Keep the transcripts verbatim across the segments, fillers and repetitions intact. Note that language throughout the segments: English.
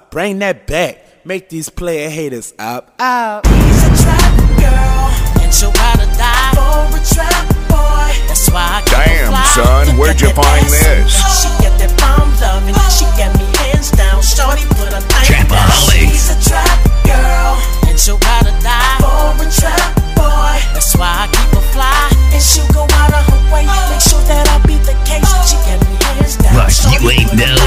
bring that back. Make these player haters up, up. She's a trap girl, and she'll ride or die for a trap boy. That's why I keep Damn, fly. son, where'd you find this? She got that bomb loving, she got me hands down. Shorty put her thing down. She's a trap girl, and she'll ride or die for a trap boy. That's why I keep her fly, and she'll go out of her way. Make sure that I beat the case. She got me hands down. Look, you ain't know.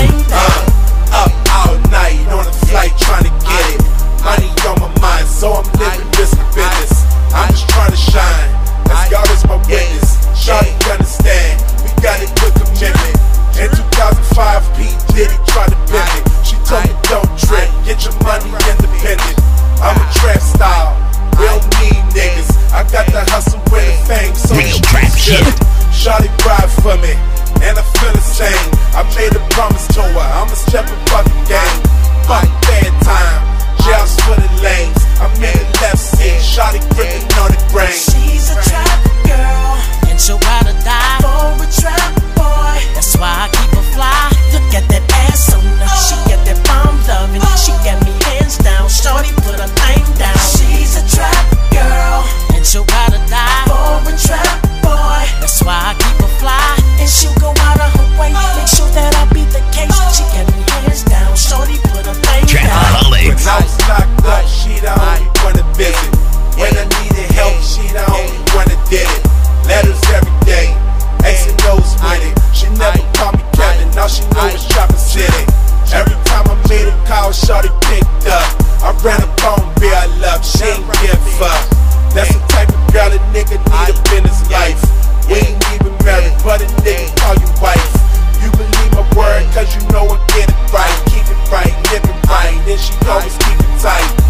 Uh, up all night on a flight trying to get it. Money on my mind, so I'm living risky business. I'm just trying to shine, as God is my witness. Shawty understand, we got it with commitment. In two thousand five, P. Diddy tried to bend it. She told me don't trip, get your money independent. I'm a trap style, we don't need niggas. I got the hustle with the fame, so Real trap shit. Shawty ride for me, and I feel the same. I made a promise to her, I'ma step above the game. Fuck bad time, jails for the lanes. I'm in the left seat, Shawty gripping on the brain. She's a trap girl, and she'll ride or die for a trap boy. That's why I keep her fly. Look at that ass on her, she got that bomb loving. She got me hands down, shorty put her thing down. She's a trap girl, and she'll ride or die for a trap boy. That's why I keep her fly, and she'll go out of her way. Make sure that I beat the case. She got me hands down, shorty put her thing down. When I was locked up, she the only one to visit. When I needed help, she the only one that did it. Letters every day, X and O's with it. She never called me Kevin, all she knew was Chopper City. Every time I made a call, shawty picked up. I ran a phone bill I love, she ain't give up. That's the type of girl a nigga need up in his life. We ain't even married, but a nigga call you wife. You believe my word, cause you know I get it right. Keep it right, live it right, then she always keep it tight.